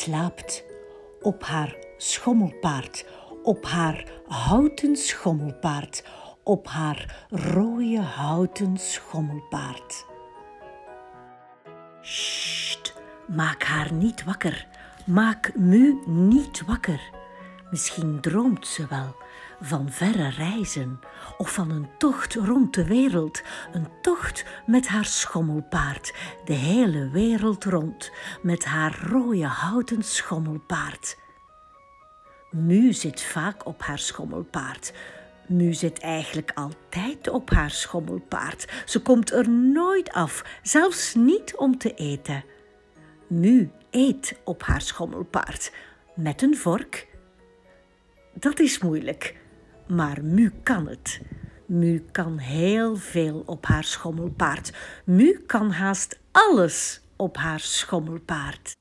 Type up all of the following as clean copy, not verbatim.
slaapt op haar schommelpaard, op haar houten schommelpaard, op haar rode houten schommelpaard. Sst, maak haar niet wakker, maak Mu niet wakker. Misschien droomt ze wel van verre reizen of van een tocht rond de wereld, een tocht met haar schommelpaard, de hele wereld rond, met haar rode houten schommelpaard. Mu zit vaak op haar schommelpaard. Mu zit eigenlijk altijd op haar schommelpaard. Ze komt er nooit af, zelfs niet om te eten. Mu eet op haar schommelpaard met een vork. Dat is moeilijk, maar Mu kan het. Mu kan heel veel op haar schommelpaard. Mu kan haast alles op haar schommelpaard.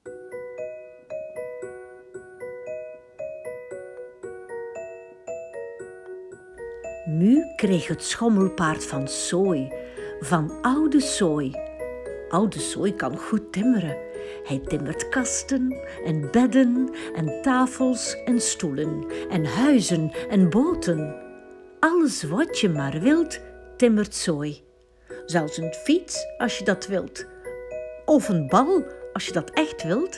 Mu kreeg het schommelpaard van Sooi, van oude Sooi. Oude Sooi kan goed timmeren. Hij timmert kasten en bedden en tafels en stoelen en huizen en boten. Alles wat je maar wilt, timmert Sooi. Zelfs een fiets als je dat wilt. Of een bal als je dat echt wilt.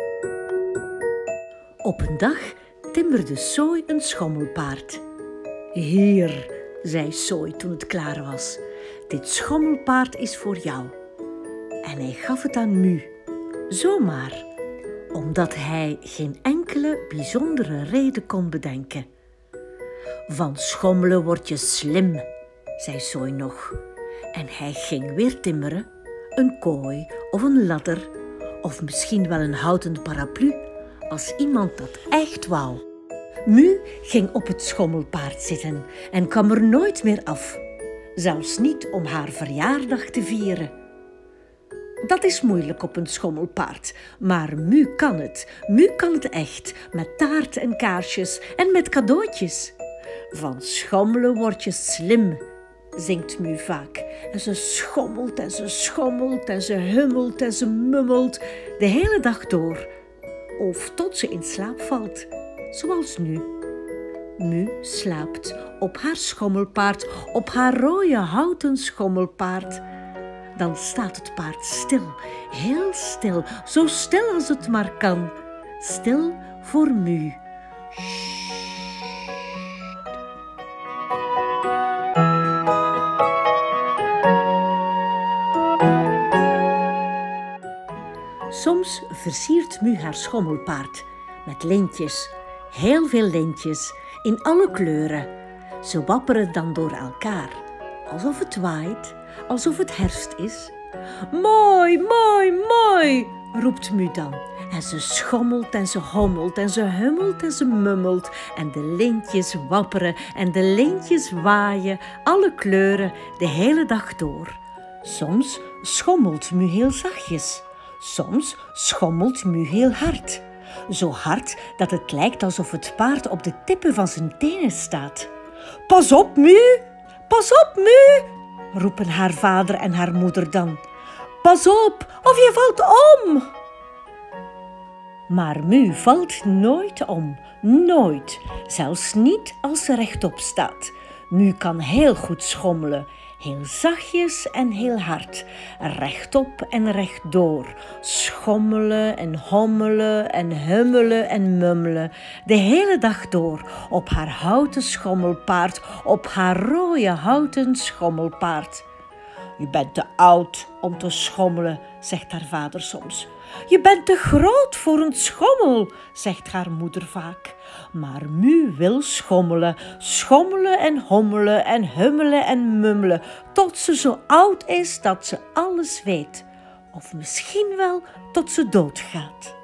Op een dag timmerde Sooi een schommelpaard. Hier, zei Sooi toen het klaar was. Dit schommelpaard is voor jou. En hij gaf het aan Mu. Zomaar, omdat hij geen enkele bijzondere reden kon bedenken. Van schommelen word je slim, zei Sooi nog. En hij ging weer timmeren, een kooi of een ladder, of misschien wel een houten paraplu, als iemand dat echt wou. Mu ging op het schommelpaard zitten en kwam er nooit meer af, zelfs niet om haar verjaardag te vieren. Dat is moeilijk op een schommelpaard, maar Mu kan het. Mu kan het echt, met taart en kaarsjes en met cadeautjes. Van schommelen word je slim, zingt Mu vaak. En ze schommelt en ze schommelt en ze hummelt en ze mummelt de hele dag door. Of tot ze in slaap valt, zoals nu. Mu slaapt op haar schommelpaard, op haar rode houten schommelpaard. Dan staat het paard stil, heel stil, zo stil als het maar kan. Stil voor Mu. Soms versiert Mu haar schommelpaard met lintjes, heel veel lintjes, in alle kleuren. Ze wapperen dan door elkaar, alsof het waait, alsof het herfst is. Mooi, mooi, mooi, roept Mu dan. En ze schommelt en ze hommelt en ze hummelt en ze mummelt. En de lintjes wapperen en de lintjes waaien, alle kleuren, de hele dag door. Soms schommelt Mu heel zachtjes. Soms schommelt Mu heel hard. Zo hard dat het lijkt alsof het paard op de tippen van zijn tenen staat. Pas op, Mu! Pas op, Mu! Roepen haar vader en haar moeder dan. Pas op, of je valt om! Maar Mu valt nooit om, nooit. Zelfs niet als ze rechtop staat. Mu kan heel goed schommelen. Heel zachtjes en heel hard, rechtop en rechtdoor, schommelen en hommelen en hummelen en mummelen, de hele dag door, op haar houten schommelpaard, op haar rode houten schommelpaard. Je bent te oud om te schommelen, zegt haar vader soms. Je bent te groot voor een schommel, zegt haar moeder vaak. Maar Mu wil schommelen, schommelen en hommelen en hummelen en mummelen, tot ze zo oud is dat ze alles weet. Of misschien wel tot ze doodgaat.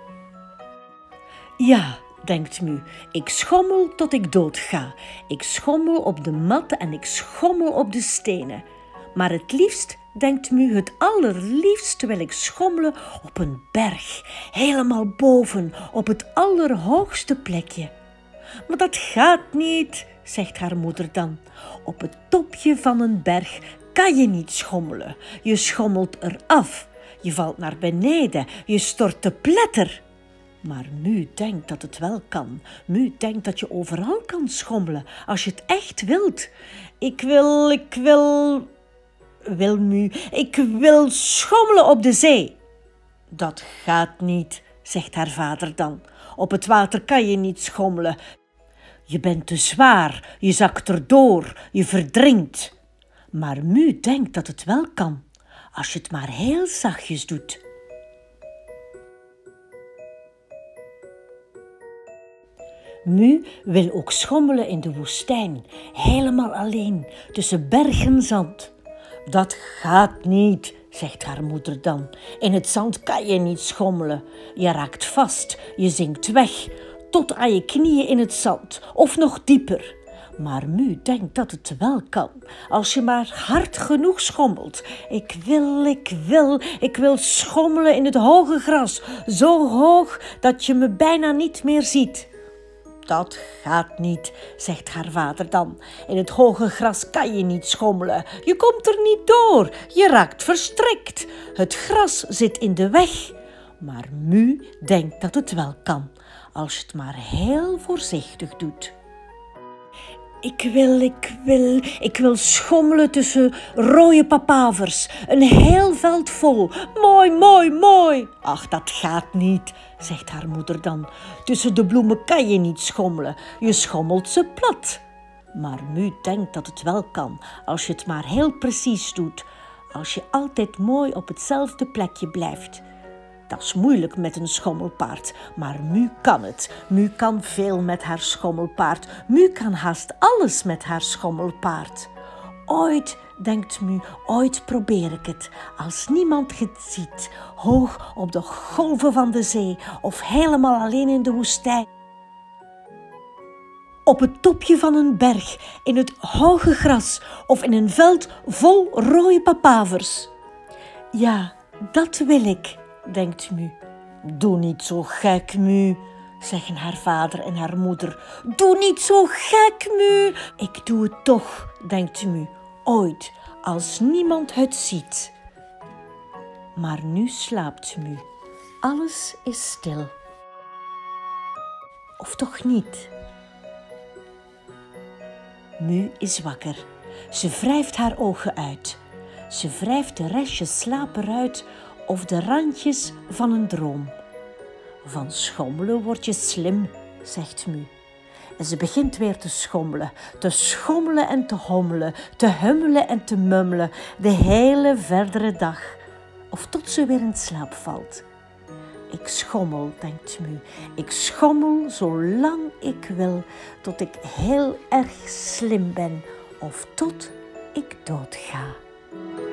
Ja, denkt Mu, ik schommel tot ik doodga. Ik schommel op de mat en ik schommel op de stenen. Maar het liefst, denkt Mu, het allerliefst wil ik schommelen op een berg, helemaal boven, op het allerhoogste plekje. Maar dat gaat niet, zegt haar moeder dan. Op het topje van een berg kan je niet schommelen. Je schommelt eraf, je valt naar beneden, je stort te pletter. Maar Mu denkt dat het wel kan. Mu denkt dat je overal kan schommelen als je het echt wilt. Ik wil schommelen op de zee. Dat gaat niet, zegt haar vader dan. Op het water kan je niet schommelen. Je bent te zwaar, je zakt erdoor, je verdrinkt. Maar Mu denkt dat het wel kan, als je het maar heel zachtjes doet. Mu wil ook schommelen in de woestijn, helemaal alleen, tussen bergen zand. Dat gaat niet, zegt haar moeder dan. In het zand kan je niet schommelen. Je raakt vast, je zinkt weg, tot aan je knieën in het zand, of nog dieper. Maar Mu denkt dat het wel kan, als je maar hard genoeg schommelt. Ik wil schommelen in het hoge gras, zo hoog dat je me bijna niet meer ziet. Dat gaat niet, zegt haar vader dan. In het hoge gras kan je niet schommelen. Je komt er niet door. Je raakt verstrikt. Het gras zit in de weg. Maar Mu denkt dat het wel kan, als je het maar heel voorzichtig doet. Ik wil schommelen tussen rode papavers. Een heel veld vol. Mooi, mooi, mooi. Ach, dat gaat niet, zegt haar moeder dan. Tussen de bloemen kan je niet schommelen. Je schommelt ze plat. Maar Mu denkt dat het wel kan, als je het maar heel precies doet. Als je altijd mooi op hetzelfde plekje blijft. Dat is moeilijk met een schommelpaard, maar Mu kan het. Mu kan veel met haar schommelpaard. Mu kan haast alles met haar schommelpaard. Ooit, denkt Mu, ooit probeer ik het, als niemand het ziet, hoog op de golven van de zee of helemaal alleen in de woestijn. Op het topje van een berg, in het hoge gras of in een veld vol rode papavers. Ja, dat wil ik, denkt Mu. Doe niet zo gek, Mu, zeggen haar vader en haar moeder. Doe niet zo gek, Mu. Ik doe het toch, denkt Mu, ooit, als niemand het ziet. Maar nu slaapt Mu. Alles is stil. Of toch niet? Mu is wakker. Ze wrijft haar ogen uit. Ze wrijft de restjes slaap eruit of de randjes van een droom. Van schommelen word je slim, zegt Mu. En ze begint weer te schommelen en te hommelen, te hummelen en te mummelen, de hele verdere dag. Of tot ze weer in slaap valt. Ik schommel, denkt Mu. Ik schommel zolang ik wil, tot ik heel erg slim ben of tot ik doodga.